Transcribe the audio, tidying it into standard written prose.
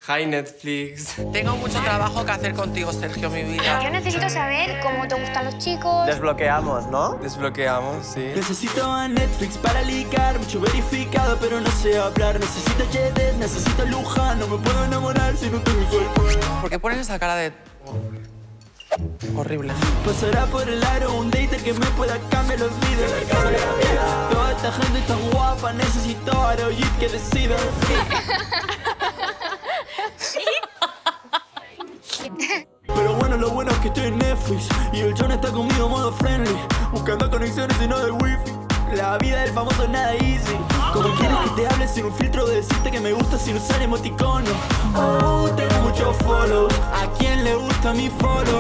Hi, Netflix. Tengo mucho trabajo que hacer contigo, Sergio, mi vida. Yo necesito saber cómo te gustan los chicos. Desbloqueamos, ¿no? Desbloqueamos, sí. Necesito a Netflix para ligar, mucho verificado, pero no sé hablar. Necesito Jedet, necesito Luján, no me puedo enamorar si no tengo suerte. ¿Por qué pones esa cara de...? Horrible. Pasará por el aro un date que me pueda cambiar los vídeos. Toda esta gente tan guapa, necesito a Arojit que decida. Pero bueno, lo bueno es que estoy en Netflix y el John está conmigo modo friendly, buscando conexiones y no de wifi. La vida del famoso es nada easy. Como quieres que te hable sin un filtro, de decirte que me gusta sin usar emoticono. Oh, tengo muchos follows. ¿A quién le gusta mi follow?